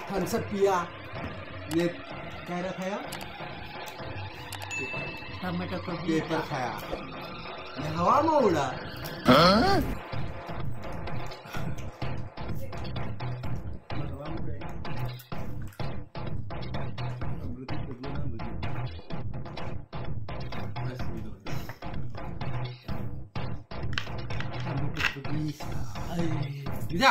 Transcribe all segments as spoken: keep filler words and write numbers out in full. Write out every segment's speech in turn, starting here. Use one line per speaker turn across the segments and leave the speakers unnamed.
Thums up पिया, ने क्या खाया?
टमाटो का
पेपर खाया, ने हवा में उड़ा। Bisa.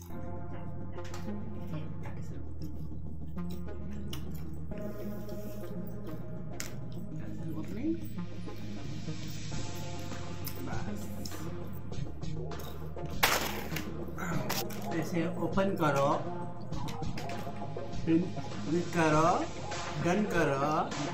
ऐसे ओपन करो, क्लिक करो, डन करो।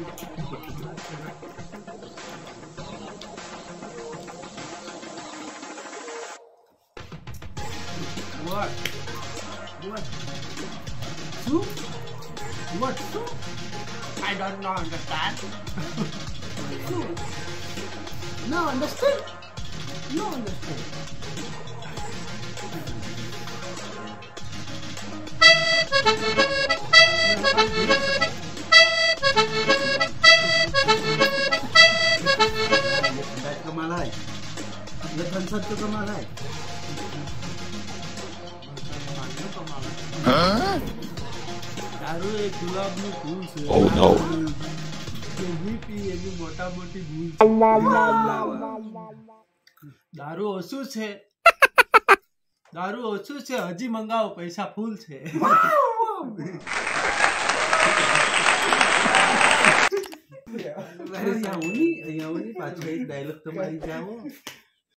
What? What? Soup? What soup? I don't know understand. Soup? No understand? No understand. कमाल है, ये थम्स तो कमाल है। दारू एक गुलाब નું ફૂલ છે।
Oh no.
કેવી પી એની મોટા મોટી ભૂલ છે। દારૂ ઓછું છે, દારૂ ઓછું છે, હજી મંગાવો, પૈસા ફૂલ છે। અહીંયા ઉની અહીંયા ઉની પાછો એક ડાયલોગ તમારી જાવો।